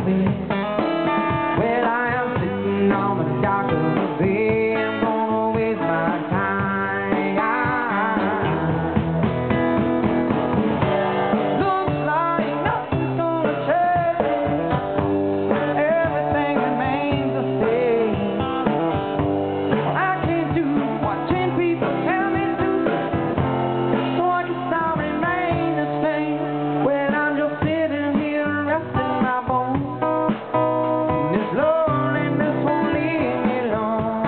bed. Well, I am sitting on the dock of the bay. I'm gonna waste my time. Looks like nothing's gonna change. Everything remains the same. I can't do what 10 people tell me to, so I guess I'll remain the same. Well, I'm just sitting here resting my bones. This loneliness won't leave me alone.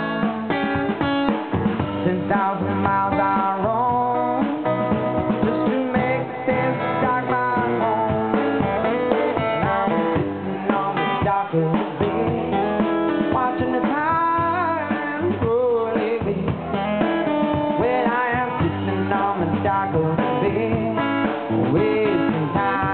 10,000 miles I roam just to make this dock my home. And I'm sitting on the dock of the bay, watching the time roll away. Well, I am sitting on the dock of the bay, wasting time.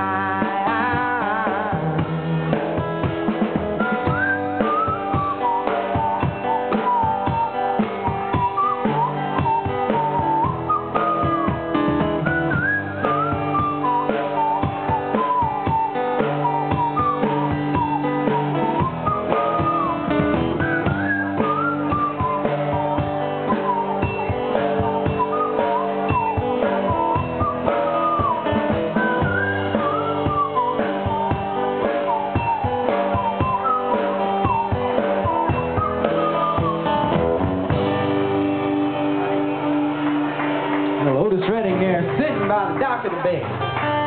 Otis Redding there, sitting by the dock of the bay.